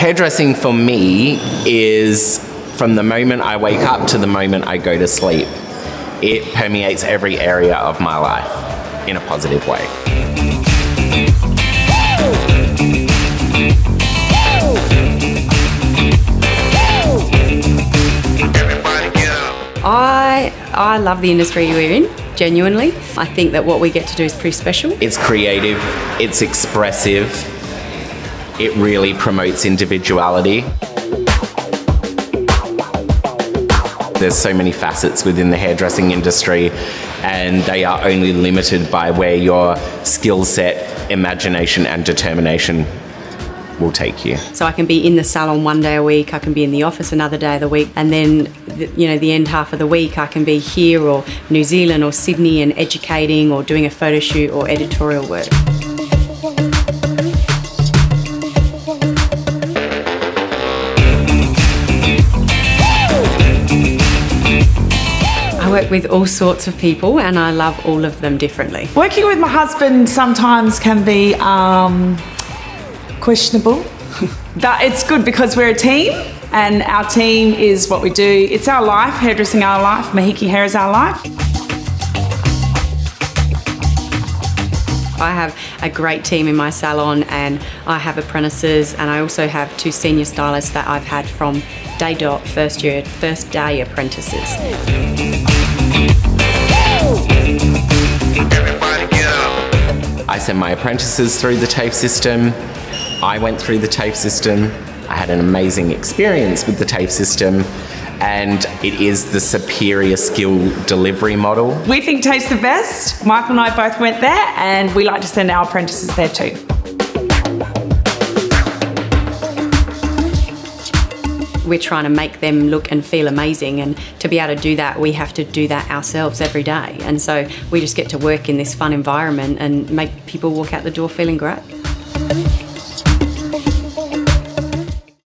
Hairdressing for me is from the moment I wake up to the moment I go to sleep. It permeates every area of my life in a positive way. I love the industry we're in, genuinely. I think that what we get to do is pretty special. It's creative, it's expressive, it really promotes individuality. There's so many facets within the hairdressing industry, and they are only limited by where your skill set, imagination and determination will take you. So I can be in the salon one day a week, I can be in the office another day of the week, and then the end half of the week I can be here or New Zealand or Sydney and educating or doing a photo shoot or editorial work. I work with all sorts of people and I love all of them differently. Working with my husband sometimes can be questionable. But it's good because we're a team and our team is what we do. It's our life, hairdressing our life, Mahiki Hair is our life. I have a great team in my salon and I have apprentices, and I also have 2 senior stylists that I've had from day dot, first day apprentices. I send my apprentices through the TAFE system. I went through the TAFE system. I had an amazing experience with the TAFE system, and it is the superior skill delivery model. We think TAFE's the best. Michael and I both went there and we like to send our apprentices there too. We're trying to make them look and feel amazing, and to be able to do that we have to do that ourselves every day, and so we just get to work in this fun environment and make people walk out the door feeling great.